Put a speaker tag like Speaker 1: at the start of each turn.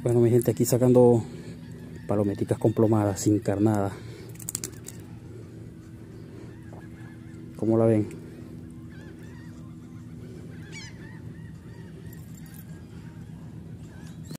Speaker 1: Bueno, mi gente, aquí sacando palometicas con plomada, sin carnada. ¿Cómo la ven?